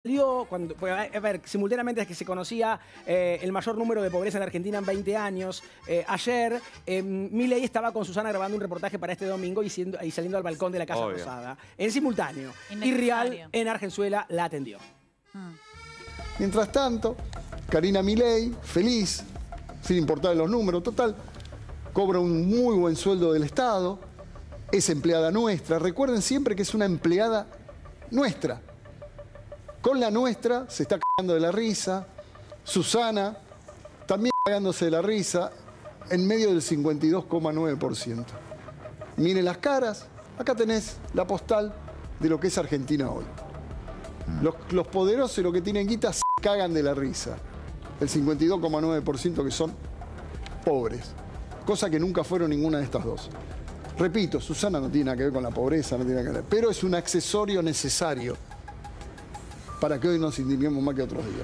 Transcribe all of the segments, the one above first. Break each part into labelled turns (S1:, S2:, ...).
S1: A ver, simultáneamente es que se conocía el mayor número de pobreza en Argentina en 20 años. Ayer, Milei estaba con Susana grabando un reportaje para este domingo y saliendo al balcón de la Casa Rosada. En simultáneo. Y Real, en Argenzuela, la atendió.
S2: Mientras tanto, Karina Milei, feliz, sin importar los números, total, cobra un muy buen sueldo del Estado, es empleada nuestra. Recuerden siempre que es una empleada nuestra. Con la nuestra se está cagando de la risa. Susana también cagándose de la risa en medio del 52,9%. Miren las caras. Acá tenés la postal de lo que es Argentina hoy. Los poderosos y los que tienen guita se cagan de la risa. El 52,9% que son pobres. Cosa que nunca fueron ninguna de estas dos. Repito, Susana no tiene nada que ver con la pobreza, no tiene nada que ver. Pero es un accesorio necesario para que hoy nos indignemos más que otros días.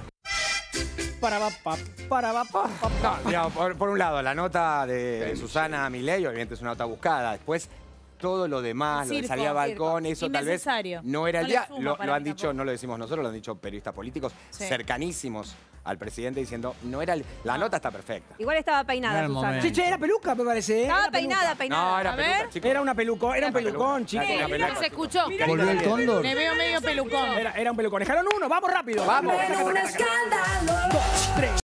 S3: Por un lado, la nota de Susana Milei, obviamente es una nota buscada. Después, todo lo demás, lo de salir al balcón, eso tal vez no era el día. Lo han dicho, no lo decimos nosotros, lo han dicho periodistas políticos cercanísimos al presidente diciendo, no era la nota está perfecta.
S4: Igual estaba peinada, Susana.
S1: Che, era peluca, me parece.
S4: Estaba peinada.
S3: No, era peluca, chicos.
S1: Era un pelucón, chicos.
S5: Se escuchó.
S2: ¿Volvió el cóndor?
S5: Me veo medio pelucón.
S1: Era un pelucón. Dejaron uno, vamos rápido.
S3: Vamos.
S1: Dos, tres.